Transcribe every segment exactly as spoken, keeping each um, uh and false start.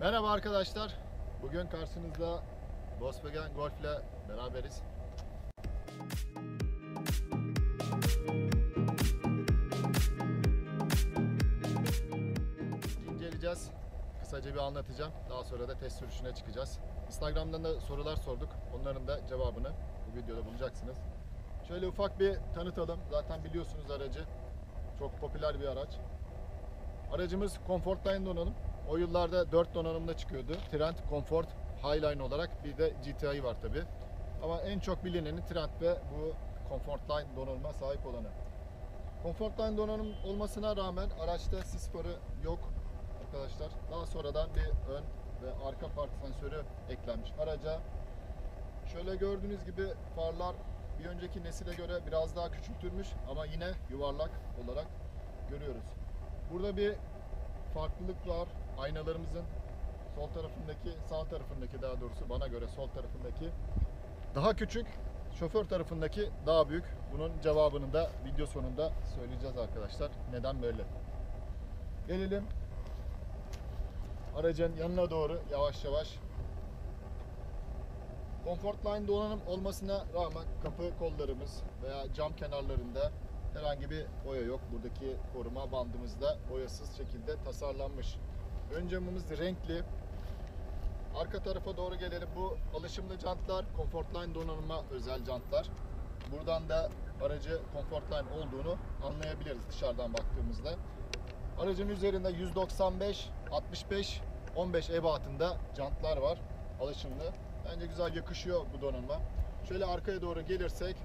Merhaba arkadaşlar. Bugün karşınızda Volkswagen Golf ile beraberiz. İnceleyeceğiz. Kısaca bir anlatacağım. Daha sonra da test sürüşüne çıkacağız. Instagram'dan da sorular sorduk. Onların da cevabını bu videoda bulacaksınız. Şöyle ufak bir tanıtalım. Zaten biliyorsunuz aracı. Çok popüler bir araç. Aracımız Comfortline donanım. O yıllarda dört donanımda çıkıyordu. Trend, Comfort, Highline olarak bir de G T I var tabi. Ama en çok bilineni Trend ve bu Comfortline donanıma sahip olanı. Comfortline donanım olmasına rağmen araçta sis farı yok arkadaşlar. Daha sonradan bir ön ve arka park sensörü eklenmiş araca. Şöyle gördüğünüz gibi farlar bir önceki nesile göre biraz daha küçültülmüş ama yine yuvarlak olarak görüyoruz. Burada bir farklılık var. Aynalarımızın sol tarafındaki, sağ tarafındaki daha doğrusu bana göre sol tarafındaki daha küçük, şoför tarafındaki daha büyük. Bunun cevabını da video sonunda söyleyeceğiz arkadaşlar. Neden böyle? Gelelim aracın yanına doğru yavaş yavaş. Comfortline donanım olmasına rağmen kapı kollarımız veya cam kenarlarında herhangi bir boya yok. Buradaki koruma bandımız da boyasız şekilde tasarlanmış. Ön camımız renkli. Arka tarafa doğru gelelim. Bu alışımlı jantlar Comfortline donanıma özel jantlar. Buradan da aracı Comfortline olduğunu anlayabiliriz dışarıdan baktığımızda. Aracın üzerinde yüz doksan beş, altmış beş, on beş ebatında jantlar var. Alışımlı. Bence güzel yakışıyor bu donanıma. Şöyle arkaya doğru gelirsek,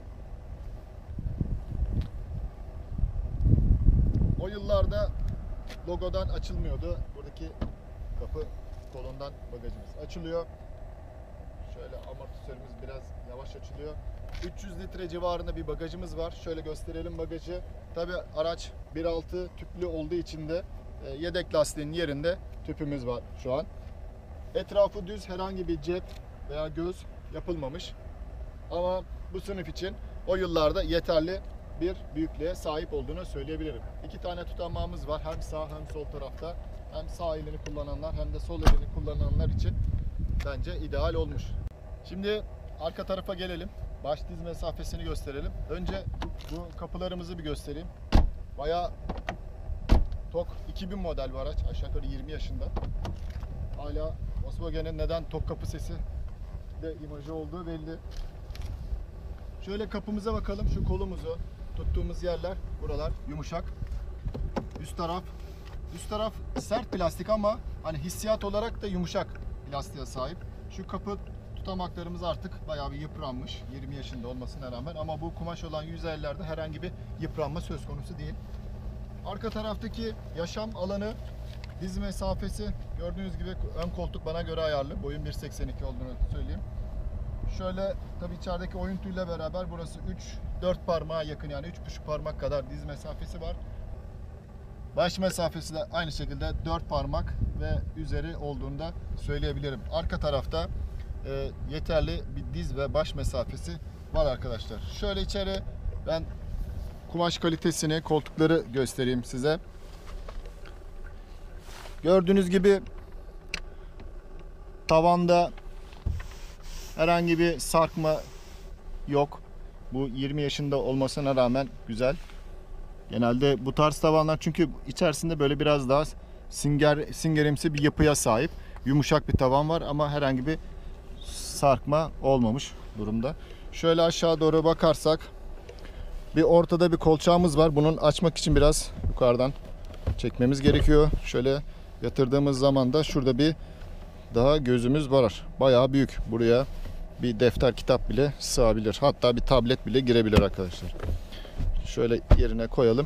o yıllarda logodan açılmıyordu. Buradaki kapı kolundan bagajımız açılıyor. Şöyle amortisörümüz biraz yavaş açılıyor. üç yüz litre civarında bir bagajımız var. Şöyle gösterelim bagajı. Tabi araç bir altı tüplü olduğu için de yedek lastiğin yerinde tüpümüz var şu an. Etrafı düz, herhangi bir cep veya göz yapılmamış. Ama bu sınıf için o yıllarda yeterli bir büyüklüğe sahip olduğunu söyleyebilirim. İki tane tutanmağımız var. Hem sağ hem sol tarafta. Hem sağ elini kullananlar hem de sol elini kullananlar için bence ideal olmuş. Şimdi arka tarafa gelelim. Baş diz mesafesini gösterelim. Önce bu kapılarımızı bir göstereyim. Bayağı tok, iki bin model bir araç. Aşağı yukarı yirmi yaşında. Hala Volkswagen'in neden tok kapı sesi de imajı olduğu belli. Şöyle kapımıza bakalım. Şu kolumuzu tuttuğumuz yerler, buralar yumuşak. Üst taraf, üst taraf sert plastik ama hani hissiyat olarak da yumuşak plastiğe sahip. Şu kapı tutamaklarımız artık bayağı bir yıpranmış. yirmi yaşında olmasına rağmen, ama bu kumaş olan yüzeylerde herhangi bir yıpranma söz konusu değil. Arka taraftaki yaşam alanı, diz mesafesi gördüğünüz gibi ön koltuk bana göre ayarlı. Boyum bir seksen iki olduğunu söyleyeyim. Şöyle tabi içerideki oyuntuyla beraber burası üç dört parmağa yakın, yani üç buçuk parmak kadar diz mesafesi var. Baş mesafesi de aynı şekilde dört parmak ve üzeri olduğunu da söyleyebilirim. Arka tarafta e, yeterli bir diz ve baş mesafesi var arkadaşlar. Şöyle içeri ben kumaş kalitesini, koltukları göstereyim size. Gördüğünüz gibi tavanda herhangi bir sarkma yok. Bu yirmi yaşında olmasına rağmen güzel. Genelde bu tarz tavanlar çünkü içerisinde böyle biraz daha sünger, süngerimsi bir yapıya sahip. Yumuşak bir tavan var ama herhangi bir sarkma olmamış durumda. Şöyle aşağı doğru bakarsak bir ortada bir kolçağımız var. Bunun açmak için biraz yukarıdan çekmemiz gerekiyor. Şöyle yatırdığımız zaman da şurada bir daha gözümüz var. Bayağı büyük. Buraya bir defter, kitap bile sığabilir. Hatta bir tablet bile girebilir arkadaşlar. Şöyle yerine koyalım.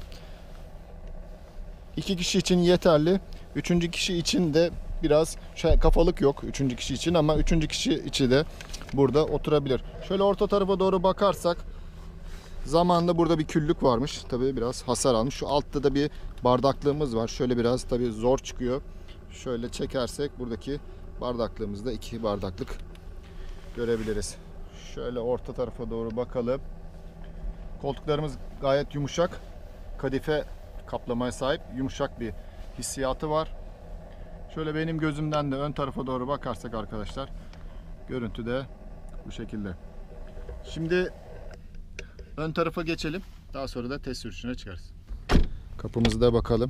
İki kişi için yeterli. Üçüncü kişi için de biraz şey, kafalık yok üçüncü kişi için, ama üçüncü kişi içi de burada oturabilir. Şöyle orta tarafa doğru bakarsak zamanında burada bir küllük varmış. Tabii biraz hasar almış. Şu altta da bir bardaklığımız var. Şöyle biraz tabii zor çıkıyor. Şöyle çekersek buradaki bardaklığımızda iki bardaklık görebiliriz. Şöyle orta tarafa doğru bakalım. Koltuklarımız gayet yumuşak. Kadife kaplamaya sahip, yumuşak bir hissiyatı var. Şöyle benim gözümden de ön tarafa doğru bakarsak arkadaşlar, görüntü de bu şekilde. Şimdi ön tarafa geçelim. Daha sonra da test sürüşüne çıkarız. Kapımızda bakalım.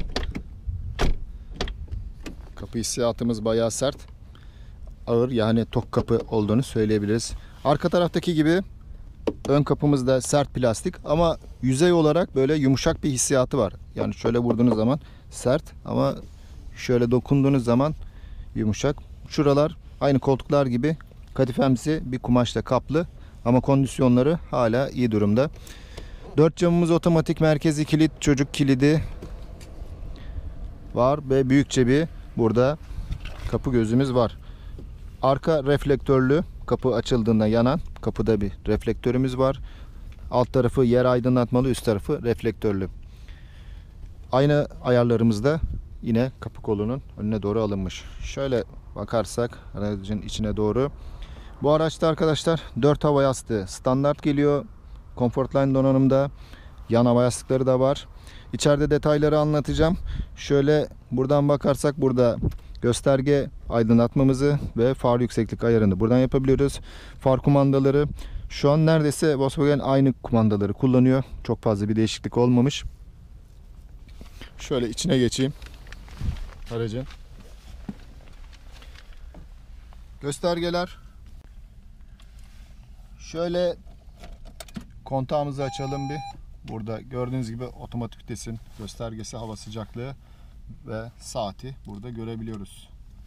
Kapı hissiyatımız bayağı sert. Ağır, yani tok kapı olduğunu söyleyebiliriz. Arka taraftaki gibi ön kapımız da sert plastik ama yüzey olarak böyle yumuşak bir hissiyatı var. Yani şöyle vurduğunuz zaman sert ama şöyle dokunduğunuz zaman yumuşak. Şuralar aynı koltuklar gibi kadifemsi bir kumaşla kaplı ama kondisyonları hala iyi durumda. Dört camımız otomatik, merkezi kilit, çocuk kilidi var ve büyükçe bir burada kapı gözümüz var. Arka reflektörlü, kapı açıldığında yanan kapıda bir reflektörümüz var. Alt tarafı yer aydınlatmalı, üst tarafı reflektörlü. Aynı ayarlarımızda yine kapı kolunun önüne doğru alınmış. Şöyle bakarsak aracın içine doğru. Bu araçta arkadaşlar dört hava yastığı standart geliyor. Comfortline donanımda. Yan hava yastıkları da var. İçeride detayları anlatacağım. Şöyle buradan bakarsak burada gösterge aydınlatmamızı ve far yükseklik ayarını buradan yapabiliyoruz. Far kumandaları şu an neredeyse Volkswagen aynı kumandaları kullanıyor. Çok fazla bir değişiklik olmamış. Şöyle içine geçeyim aracın. Göstergeler. Şöyle kontağımızı açalım bir. Burada gördüğünüz gibi otomatik vitesin göstergesi, hava sıcaklığı ve saati burada görebiliyoruz.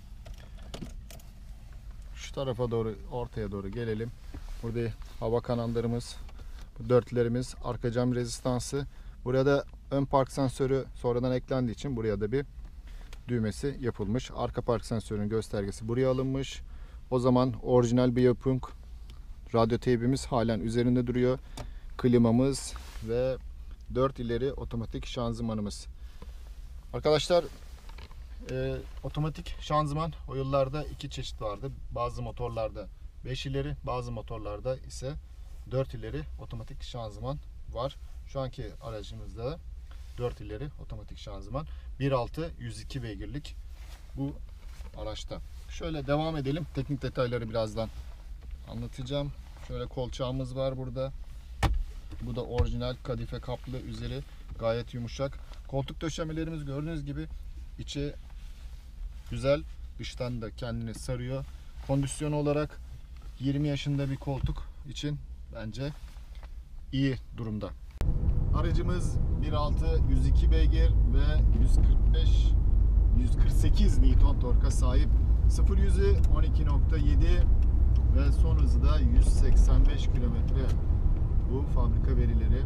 Şu tarafa doğru, ortaya doğru gelelim. Burada hava kanallarımız, dörtlerimiz, arka cam rezistansı. Burada ön park sensörü sonradan eklendiği için buraya da bir düğmesi yapılmış. Arka park sensörünün göstergesi buraya alınmış. O zaman orijinal bir yapım. Radyo teybimiz halen üzerinde duruyor. Klimamız ve dört ileri otomatik şanzımanımız. Arkadaşlar e, otomatik şanzıman o yıllarda iki çeşit vardı. Bazı motorlarda beş ileri, bazı motorlarda ise dört ileri otomatik şanzıman var. Şu anki aracımızda dört ileri otomatik şanzıman. bir nokta altı yüz iki beygirlik bu araçta. Şöyle devam edelim. Teknik detayları birazdan anlatacağım. Şöyle kolçağımız var burada. Bu da orijinal kadife kaplı, üzeri gayet yumuşak. Koltuk döşemelerimiz gördüğünüz gibi içi güzel, dıştan da kendini sarıyor. Kondisyon olarak yirmi yaşında bir koltuk için bence iyi durumda. Aracımız bir nokta altı yüz iki beygir ve yüz kırk beş yüz kırk sekiz Newton torka sahip. sıfır yüzü on iki nokta yedi ve son hızı da yüz seksen beş kilometre. Bu fabrika verileri.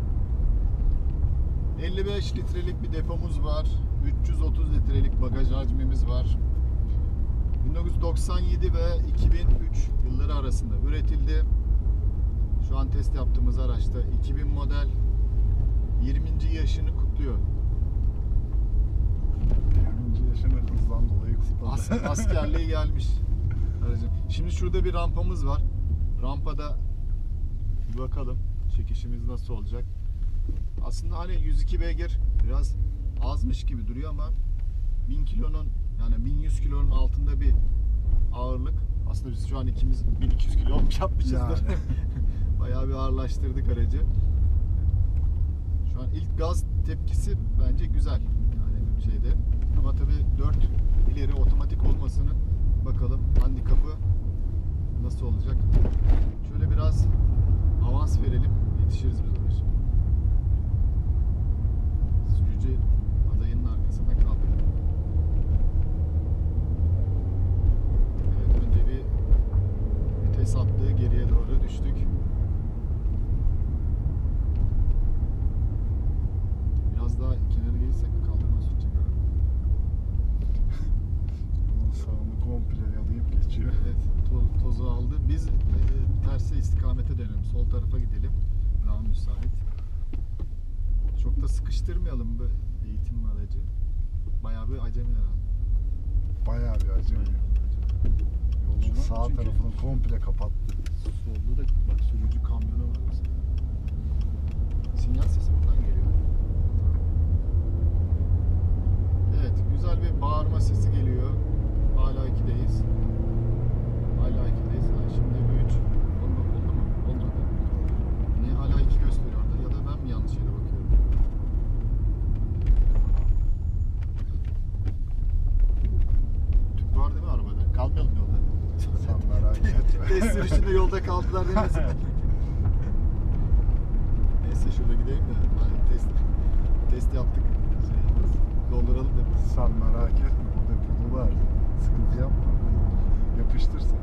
elli beş litrelik bir depomuz var. üç yüz otuz litrelik bagaj hacmimiz var. bin dokuz yüz doksan yedi ve iki bin üç yılları arasında üretildi. Şu an test yaptığımız araçta iki bin model, yirminci yaşını kutluyor. yirminci yaşını hızdan dolayı kutladı. As askerliğe gelmiş aracım. Şimdi şurada bir rampamız var. Rampada bir bakalım çekişimiz nasıl olacak. Aslında hani yüz iki beygir biraz azmış gibi duruyor ama bin kilonun, yani bin yüz kilonun altında bir ağırlık. Aslında biz şu an ikimiz bin iki yüz kilo yapmışızdır. Yani. Bayağı bir ağırlaştırdık aracı. Şu an ilk gaz tepkisi bence güzel. Yani şeyde. Ama tabii dört ileri otomatik olmasının bakalım handikapı nasıl olacak. Şöyle biraz avans verelim. Yetişiriz biz oraya. Sürücü adayının arkasında kaldık. Evet, önce bir vites attığı geriye doğru düştük. Biraz daha kenara gelirsek kaldırma sürtecek abi. Yolun sağını komple yalayıp geçiyor. Evet, toz, tozu aldı. Biz e, terse istikamete dönelim. Sol tarafa gidelim. Daha müsait. Çok da sıkıştırmayalım bu eğitim aracı. Bayağı bir acemi herhalde. Bayağı bir acayip. Yolun Şu an sağ çünkü- tarafını komple kapattı. Solda da bak sürücü kamyonu var mesela. Sinyal sesi buradan geliyor. Evet, güzel bir bağırma sesi geliyor. Hala ikideyiz. Hala ikideyiz. Ha, şimdi üç. Oldu, oldu mu? Olmadı. Niye hala iki gösteriyor orada? Ya da ben mi yanlış yere bakıyorum? Tüp var değil mi arabada? Kalmayalım yolda. Sen merak etme. Test sürüşünde yolda kaldılar demesin. Neyse şurada gideyim de hani test test yaptık. Şey yaparız. Dolduralım da biz. Sen merak etme. O depoda var. Sıkıntı yapma. Yapıştır sen.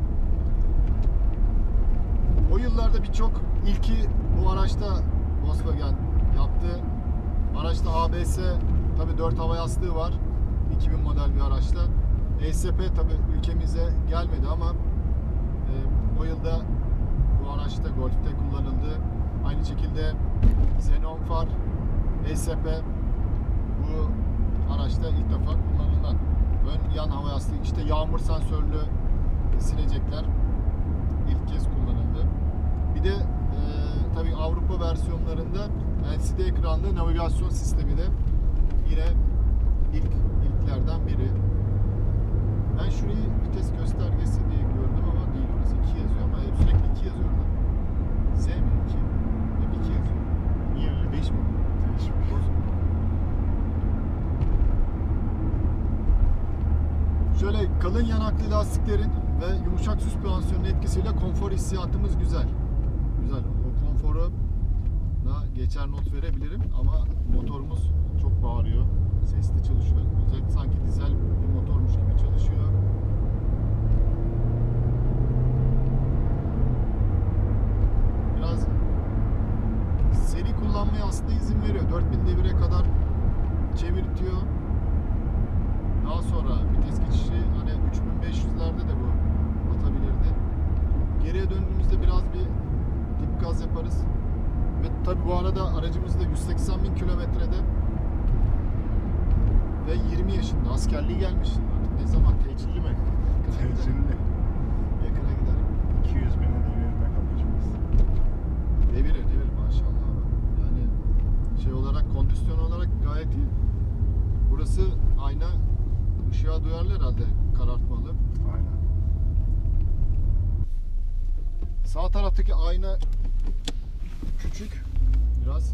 O yıllarda birçok ilki bu araçta Volkswagen yaptı. Araçta A B S tabi dört hava yastığı var. iki bin model bir araçta. E S P tabi ülkemize gelmedi ama e, o yılda bu araçta Golf'te kullanıldı. Aynı şekilde Xenon far, E S P bu araçta ilk defa kullanılan. Ön yan hava yastığı, işte yağmur sensörlü silecekler ilk kez kullanıldı. Bir de e, tabii Avrupa versiyonlarında L C D ekranlı navigasyon sistemi de yine ilk ilklerden biri. Ben şurayı vites göstergesi diye gördüm ama değil, orası iki yazıyor ama hep sürekli iki yazıyor orada. Z mi iki? Hep iki yazıyor. Niye öyle? Değişmiyor mu? Değişmiş. Şöyle kalın yanaklı lastiklerin ve yumuşak süspansiyonun etkisiyle konfor hissiyatımız güzel. Güzel. O konforu da geçer not verebilirim ama motorumuz çok bağırıyor. Sesli çalışıyor. Özellikle sanki dizel bir motormuş gibi çalışıyor. Biraz seri kullanmaya aslında izin veriyor. dört bin devire kadar çevirtiyor. Daha sonra vites geçişi hani üç bin beş yüzlerde de bu atabilirdi. Geriye döndüğümüzde biraz bir dip gaz yaparız. Ve tabi bu arada aracımız da yüz seksen bin kilometrede ve yirmi yaşında, askerliği gelmiş. Artık ne zaman, tecilli mi? Tecilli. Yakına gider. iki yüz bine devirmek alacağız. Devirir devirir maşallah. Yani şey olarak, kondisyon olarak gayet iyi. Burası ayna, ışığa duyarlı herhalde, karartmalı. Aynen. Sağ taraftaki ayna küçük biraz.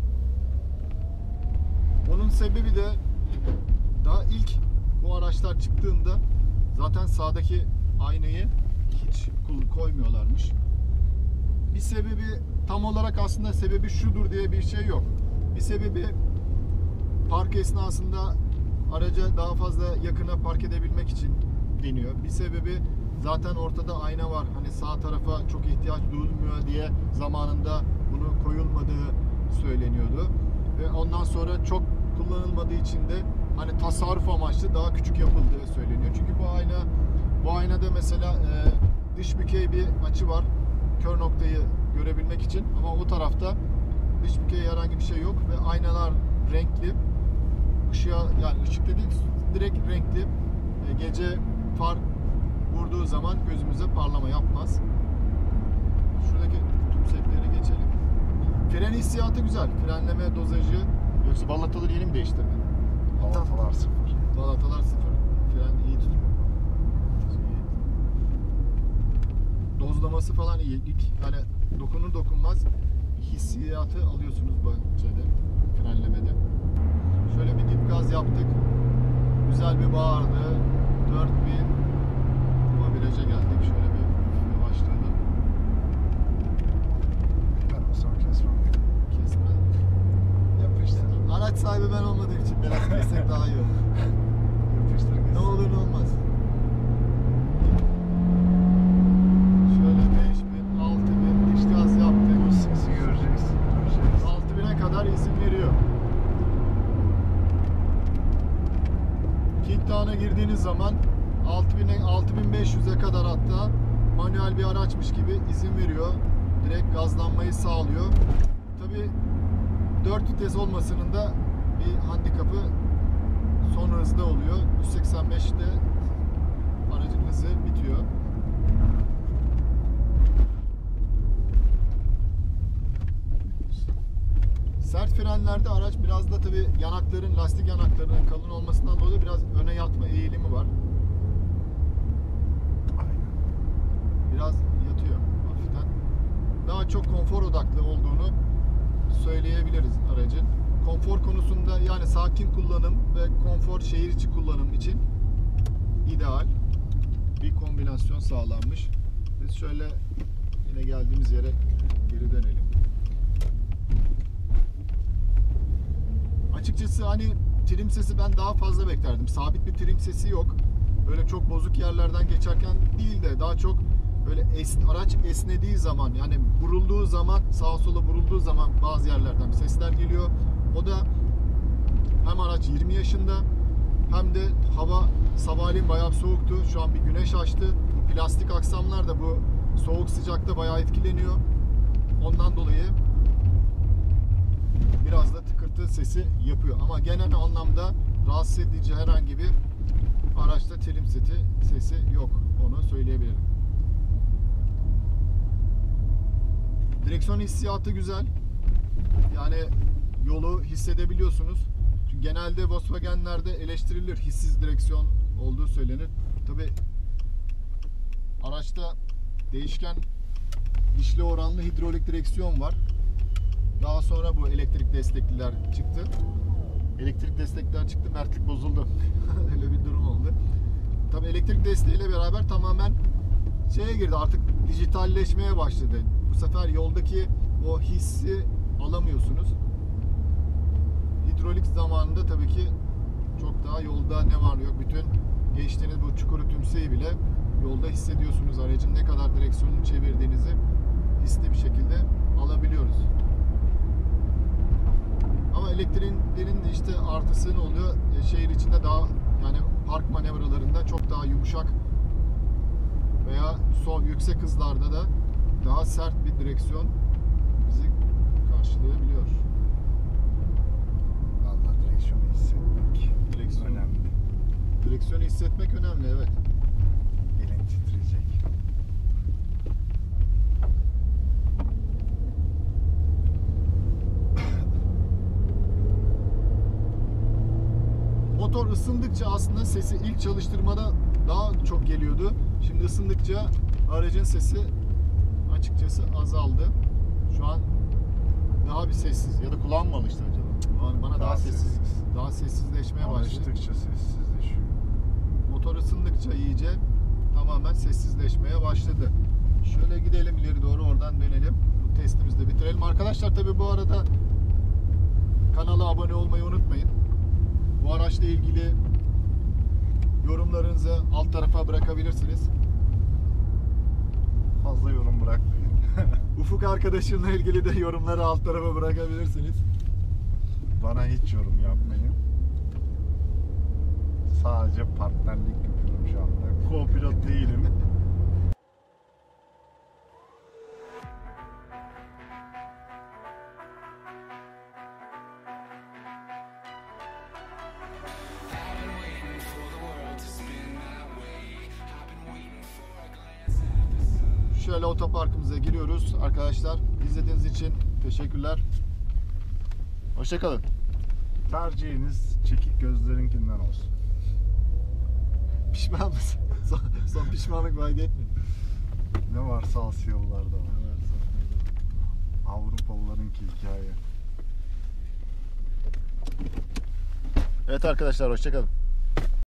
Onun sebebi de daha ilk bu araçlar çıktığında zaten sağdaki aynayı hiç koymuyorlarmış. Bir sebebi, tam olarak aslında sebebi şudur diye bir şey yok. Bir sebebi park esnasında araca daha fazla yakına park edebilmek için deniyor. Bir sebebi zaten ortada ayna var. Hani sağ tarafa çok ihtiyaç duyulmuyor diye zamanında bunu koyulmadığı söyleniyordu. Ve ondan sonra çok kullanılmadığı için de hani tasarruf amaçlı daha küçük yapıldığı söyleniyor. Çünkü bu ayna, bu aynada mesela e, dış bükey bir açı var. Kör noktayı görebilmek için, ama o tarafta dış bükey herhangi bir şey yok ve aynalar renkli. Işığa, yani ışık değil, direkt renkli. E, gece far vurduğu zaman gözümüze parlama yapmaz. Şuradaki tüm setleri geçelim. Fren hissiyatı güzel. Frenleme dozajı. Yoksa balataları yeni mi değiştirdin? Balatalar sıfır. Balatalar sıfır. Fren iyi tutuyor. Şey, dozlaması falan iyi. İlk yani dokunur dokunmaz hissiyatı alıyorsunuz bu şeyde, frenlemede. Şöyle bir dip gaz yaptık. Güzel bir bağırdı. dört bin ama viraja geldik. Şöyle bir yavaşladım. Ben olsam kesmem. Kesme. Yapıştır. Araç sahibi ben olmadığım için biraz kessek daha iyi olur. Yapıştır Ne gitsin. olur ne olmaz. Şöyle beş bin, altı bin dış gaz yaptık. Bu sesi göreceksin. Göreceksin. altı bine kadar izin veriyor. Kickdown'a girdiğiniz zaman altı bine, altı bin beş yüze kadar hatta manuel bir araçmış gibi izin veriyor. Direkt gazlanmayı sağlıyor. Tabii dört vites olmasının da bir handikapı son hızda oluyor. yüz seksen beşte aracın hızı bitiyor. Sert fren frenlerde araç biraz da tabii yanakların, lastik yanaklarının kalın olmasından dolayı biraz öne yatma eğilimi var. Aynen. Biraz yatıyor hafiften. Daha çok konfor odaklı olduğunu söyleyebiliriz aracın. Konfor konusunda yani sakin kullanım ve konfor şehir içi kullanım için ideal bir kombinasyon sağlanmış. Biz şöyle yine geldiğimiz yere geri dönelim. Açıkçası hani trim sesi ben daha fazla beklerdim. Sabit bir trim sesi yok. Böyle çok bozuk yerlerden geçerken değil de daha çok böyle es, araç esnediği zaman yani vurulduğu zaman sağa sola vurulduğu zaman bazı yerlerden sesler geliyor. O da hem araç yirmi yaşında hem de hava sabahleyin bayağı soğuktu. Şu an bir güneş açtı. Bu plastik aksamlar da bu soğuk sıcakta bayağı etkileniyor. Ondan dolayı biraz da tıkırtı sesi yapıyor. Ama genel anlamda rahatsız edici herhangi bir araçta trim seti sesi yok. Onu söyleyebilirim. Direksiyon hissiyatı güzel. Yani yolu hissedebiliyorsunuz. Çünkü genelde Volkswagen'lerde eleştirilir hissiz direksiyon olduğu söylenir. Tabi araçta değişken dişli oranlı hidrolik direksiyon var. Daha sonra bu elektrik destekliler çıktı. Elektrik destekler çıktı, mertlik bozuldu. Öyle bir durum oldu. Tabi elektrik desteğiyle beraber tamamen şeye girdi, artık dijitalleşmeye başladı. Bu sefer yoldaki o hissi alamıyorsunuz. Hidrolik zamanında tabii ki çok daha yolda ne var yok bütün geçtiğiniz bu çukuru tümseyi bile yolda hissediyorsunuz. Aracın ne kadar direksiyonunu çevirdiğinizi hisli bir şekilde alabiliyoruz. Ama elektriğin de işte artısı ne oluyor? E, şehir içinde daha yani park manevralarında çok daha yumuşak veya sol yüksek hızlarda da daha sert bir direksiyon bizi karşılayabiliyor. Vallahi direksiyonu hissetmek Direksiyon önemli. Direksiyonu hissetmek önemli, evet. Elin titreyecek. Motor ısındıkça aslında sesi ilk çalıştırmada daha çok geliyordu. Şimdi ısındıkça aracın sesi açıkçası azaldı. Şu an daha bir sessiz ya da kulağım mı alıştı acaba? Bana, bana daha, Daha sessiz, sessiz. daha sessizleşmeye başladı. Alıştıkça sessizleşiyor. Motor ısındıkça iyice tamamen sessizleşmeye başladı. Şöyle gidelim ileri doğru, oradan dönelim. Bu testimizi de bitirelim. Arkadaşlar tabi bu arada kanala abone olmayı unutmayın. Bu araçla ilgili yorumlarınızı alt tarafa bırakabilirsiniz. Fazla yorum bırakmayın. Ufuk arkadaşımla ilgili de yorumları alt tarafa bırakabilirsiniz. Bana hiç yorum yapmayın. Sadece partnerlik yapıyorum şu anda. Co-pilot değilim. Şöyle otoparkımıza giriyoruz arkadaşlar. İzlediğiniz için teşekkürler. Hoşça kalın. Tercihiniz çekik gözlerinkinden olsun. Pişman mısın? Son, son pişmanlık vaat etmiyor. Ne varsa Asyalılarda var. Avrupalılarınki hikaye. Evet arkadaşlar, hoşça kalın.